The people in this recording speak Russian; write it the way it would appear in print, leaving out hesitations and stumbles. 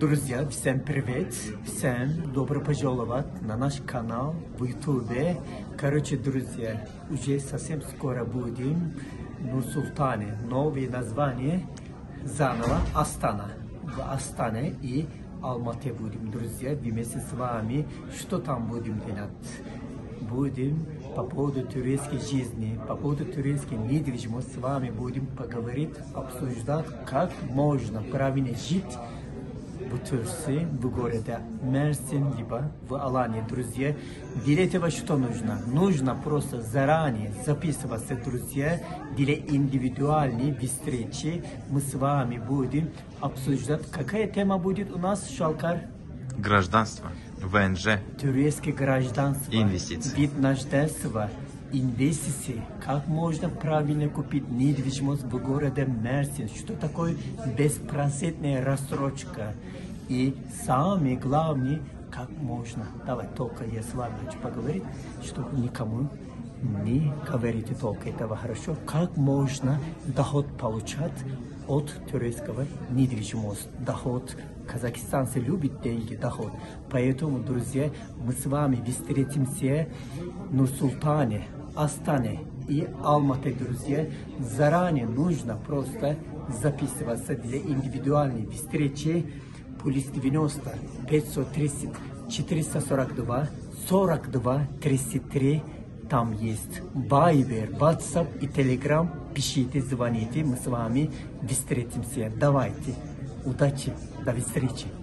Друзья, всем привет, всем добро пожаловать на наш канал в Ютубе. Короче, друзья, уже совсем скоро будем в Нур-Султане. Новое название заново Астана. В Астане и Алмате будем, друзья, вместе с вами. Что там будем делать? Будем по поводу турецкой жизни, по поводу турецкой недвижимости с вами будем поговорить, обсуждать, как можно правильно жить в Турции, в городе Мерсин, либо в Алании, друзья. Для этого что нужно? Нужно просто заранее записываться, друзья, для индивидуальной встречи. Мы с вами будем обсуждать, какая тема будет у нас, Шалкар? Гражданство, ВНЖ, Турецкое гражданство, инвестиции. вид на жительство, инвестиции. Как можно правильно купить недвижимость в городе Мерсин? Что такое беспроцентная рассрочка? И самое главное, как можно. Давай, только я с вами хочу поговорить, чтобы никому не говорите только этого, хорошо? Как можно доход получать от турецкого недвижимости? Доход. Казахстанцы любят деньги, доход. Поэтому, друзья, мы с вами встретимся в Нур-Султане, Астане и Алмате, друзья. Заранее нужно просто записываться для индивидуальной встречи. Плюс 90 530 442 42 33. Там есть Viber, WhatsApp и Telegram. Пишите, звоните, мы с вами встретимся. Давайте. Удачи, до встречи.